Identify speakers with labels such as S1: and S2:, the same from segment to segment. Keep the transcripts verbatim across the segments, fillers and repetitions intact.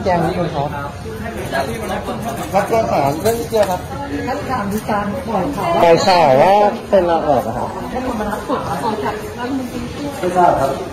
S1: แจงนิดนึงครับรับตัวสารเรื่องเกี่ยวครับท่านถามมีการปล่อยข่าวปล่อยข่าวว่าเป็นลาออกนะครับท่านมารับกฎออกจากรัฐมนตรีไม่ทราบครับ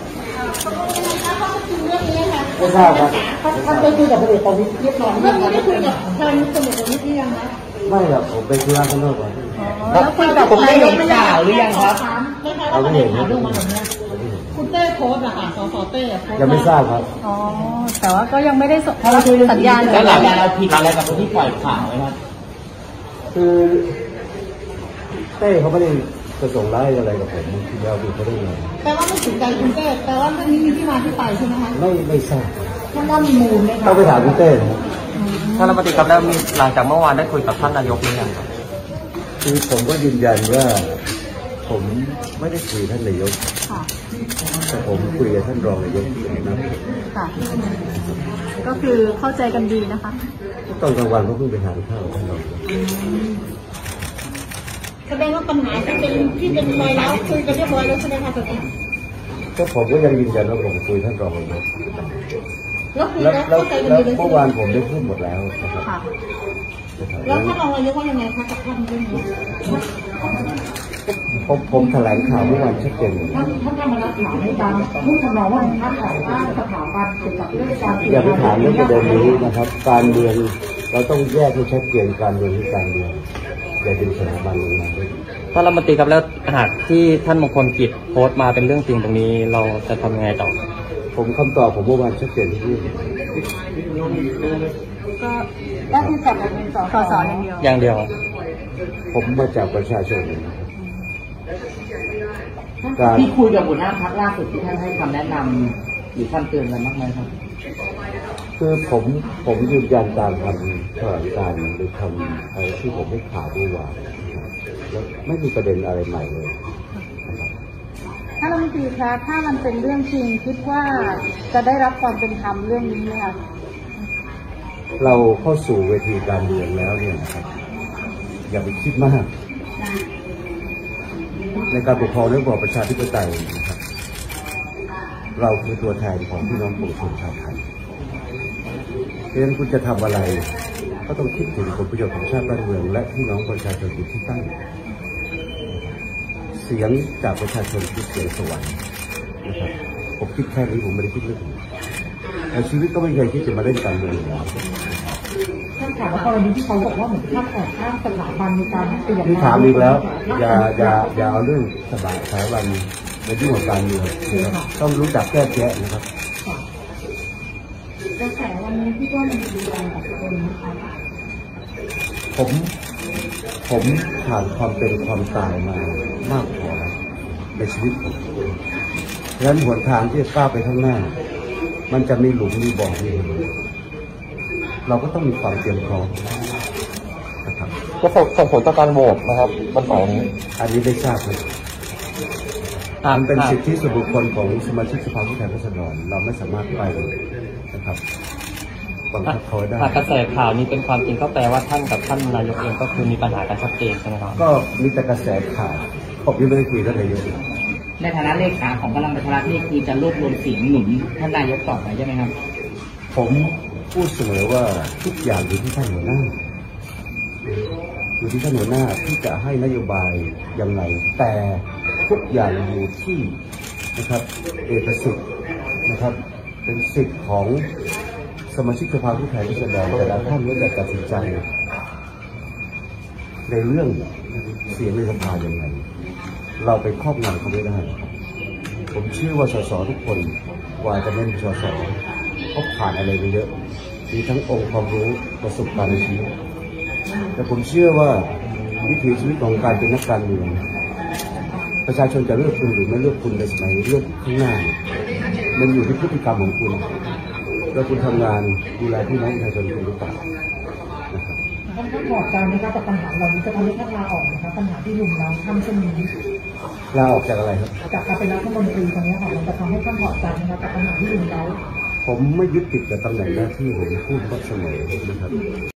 S1: ไม่ทราบครับท่านได้คุยกับพลเอกประวิตรเรียบร้อยไหมครับได้คุยกับท่านพลเอกประวิตรหรือยังนะไม่ครับผมไปธุระข้างนอกก่อนแล้วคุยกับผมได้เห็นข่าวหรือยังครับเราไม่เห็นคุณเต้โพสต์อะค่ะสสเต้โพสต์ยังไม่ทราบครับอ๋อแต่ว่าก็ยังไม่ได้สัญญาณแล้วหลังจากเราผิดอะไรกับคนที่ปล่อยข่าวไหมครับคือเต้เขาไม่ได้จะส่งไล่อะไรกับผมที่เราดูเขาได้ไงแปลว่าไม่ถึงใจคุณเต้แปลว่ามันมีที่มาที่ไปใช่ไหมคะไม่ไม่ทราบท่านว่ามีมูลไหมคะต้องไปถามคุณเต้ท่านรัฐมนตรีครับแล้วมีหลังจากเมื่อวานได้คุยกับท่านนายกหรือยังครับคือผมก็ยืนยันว่าผมไม่ได้คุยท่านนายกแต่ผมคุยกับท่านรองนายกที่ไหนนะค่ะก็คือเข้าใจกันดีนะคะตอนกลางวันก็เพิ่งไปทานข้าวท่านรองแสดงว่าปัญหาที่เป็นที่เป็นรอยร้าวคุยกันเรียบร้อยแล้วใช่ไหมคะตอนนี้ก็ผมก็ยังยืนยันว่าผมคุยท่านรองนายกแล้วแล้วแล้วเมื่อวานผมได้พูดหมดแล้วนะครับแล้วท่านรองนายกว่ายังไงคะกับท่านเรื่องนี้ผมผมแถลงข่าวเมื่อวานชัดเจนท่านท่านธรรมนัสถามในการพูดทำนองว่าท่านขออ้างสถาบันเกี่ยวกับเรื่องการอย่าไปถามเรื่องประเด็นนี้นะครับการเมืองเราต้องแยกให้ชัดเจนการเมืองกับการเมืองอย่าดึงสถาบันลงมาด้วยท่านรัฐมนตรีครับแล้วหากที่ท่านมงคลกิจโพสต์มาเป็นเรื่องจริงตรงนี้เราจะทำยังไงต่อผมคำตอบผมเมื่อวานชัดเจนที่นี่ก็ได้ที่จากการเป็นสสอย่างเดียวอย่างเดียวผมมาจากประชาชนที่คุยกับหัวหน้าพรรคล่าสุดที่ท่านให้คำแนะนำหรือคำเตือนอะไรบ้างไหมครับคือผมผมยืนยันการทำแถลงการหรือทำอะไรที่ผมให้ข่าวด้วยว่าแล้วไม่มีประเด็นอะไรใหม่เลยท่านรัฐมนตรีคะถ้ามันเป็นเรื่องจริงคิดว่าจะได้รับความเป็นธรรมเรื่องนี้ไหมคะเราเข้าสู่เวทีการเมืองแล้วเนี่ยนะครับอย่าไปคิดมากในการปกครองระบอบประชาธิปไตยนะครับเราคือตัวแทนของพี่น้องปวงชนชาวไทยเพราะฉะนั้นคุณจะทำอะไรก็ต้องคิดถึงผลประโยชน์ของชาติบ้านเมืองและพี่น้องประชาชนที่ตั้งเสียงจากประชาชนคือเสียงสวรรค์นะครับผมคิดแค่นี้ผมไม่ได้คิดเรื่องอื่นในชีวิตก็ไม่เคยคิดจะมาเล่นการเมืองแล้วท่านถามว่ากรณีที่เขาบอกว่าเหมือนท่านแอบอ้างสถาบันในการเปลี่ยนที่ถามอีกแล้วอย่าอย่าอย่าเอาเรื่องสถาสถาบันในที่ของการเมืองนะครับต้องรู้จักแก้แก้นะครับกระแสวันนี้ที่ว่ามันดูแรงกับตัวเองนะคะผมผมผ่านความเป็นความตายมามากพอในชีวิตผมดังนั้นหนทางที่จะก้าวไปข้างหน้ามันจะมีหลุมมีบ่อมีเราก็ต้องมีความเตรียมพร้อมนะครับจะส่งผลต่อการโหวตนะครับวันเสาร์นี้อันนี้ไม่ทราบเลยมันเป็นสิทธิส่วนบุคคลของสมาชิกสภาผู้แทนราษฎรเราไม่สามารถไปนะครับบังคับเขาได้หากกระแสข่าวนี้เป็นความจริงก็แปลว่าท่านกับท่านนายกเองก็คือมีปัญหากันชัดเจนใช่ไหมครับก็มีแต่กระแสข่าวผมยังไม่ได้คุยกับนายกในฐานะเลขาของพลังประชารัฐนี่คือจะรวบรวมเสียงหนุนท่านนายกต่อไปใช่ไหมครับผมพูดเสมอว่าทุกอย่างอยู่ที่ท่านหัวหน้าอยู่ที่ท่านหัวหน้าที่จะให้นโยบายยังไงแต่ทุกอย่างอยู่ที่นะครับเอกสิทธิ์นะครับเป็นสิทธิ์ของสมาชิกสภาผู้แทนราษฎรแต่ละท่านว่าจะตัดสินใจในเรื่องเสียงในสภาอย่างไรเราไปครอบงำเขาไม่ได้ผมเชื่อว่าสสทุกคนกว่าจะเป็นสสเขาผ่านอะไรไปเยอะมีทั้งองค์ความรู้ประสบการณ์ในชีวิตแต่ผมเชื่อว่าวิถีชีวิตของการเป็นนักการเมืองประชาชนจะเลือกคุณหรือไม่เลือกคุณในสมัยเลือกข้างหน้ามันอยู่ที่พฤติกรรมของคุณแล้วคุณทำงานดูแลพี่น้องประชาชนคุณหรือเปล่าท่านท่านบอกใจไหมครับกับปัญหาเหล่านี้จะทำให้ท่านลาออกนะครับปัญหาที่ลุมเราทำเช่นนี้ลาออกจากอะไรครับจากการเป็นรัฐมนตรีตรงนี้ค่ะมันจะทำให้ท่านถอดใจนะครับกับปัญหาที่ลุมเราผมไม่ยึดติดกับตำแหน่งหน้าที่ผมพูดก็เสมอนะครับ